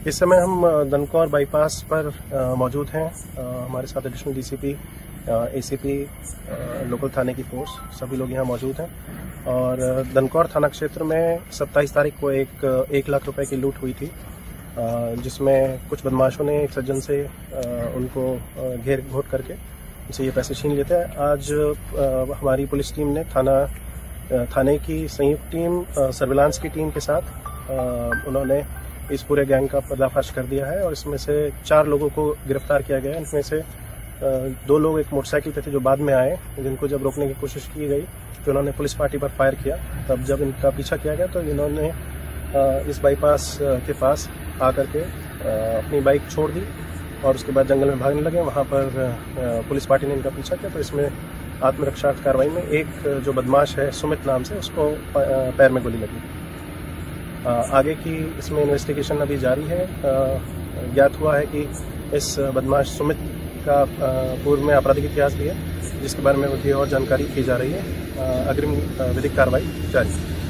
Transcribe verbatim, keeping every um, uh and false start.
इस समय हम दनकौर बाईपास पर मौजूद हैं। हमारे साथ एडिशनल डीसीपी, एसीपी, लोकल थाने की फोर्स, सभी लोग यहाँ मौजूद हैं। और दनकौर थाना क्षेत्र में सत्ताईस तारीख को एक एक लाख रुपए की लूट हुई थी, जिसमें कुछ बदमाशों ने एक सज्जन से उनको घेर घोट करके उनसे ये पैसे छीन लेते हैं। आज हमारी पुलिस टीम ने थाना थाने की संयुक्त टीम, सर्विलांस की टीम के साथ उन्होंने इस पूरे गैंग का पर्दाफाश कर दिया है और इसमें से चार लोगों को गिरफ्तार किया गया है। इनमें से दो लोग एक मोटरसाइकिल पे थे जो बाद में आए, जिनको जब रोकने की कोशिश की गई तो उन्होंने पुलिस पार्टी पर फायर किया। तब जब इनका पीछा किया गया तो इन्होंने इस बाईपास के पास आकर के अपनी बाइक छोड़ दी और उसके बाद जंगल में भागने लगे। वहाँ पर पुलिस पार्टी ने इनका पीछा किया तो इसमें आत्मरक्षा कार्रवाई में एक जो बदमाश है सुमित नाम से, उसको पैर में गोली लगी। आगे की इसमें इन्वेस्टिगेशन अभी जारी है। ज्ञात हुआ है कि इस बदमाश सुमित का पूर्व में आपराधिक इतिहास भी है, जिसके बारे में अभी और जानकारी की जा रही है। अग्रिम विधिक कार्रवाई जारी है।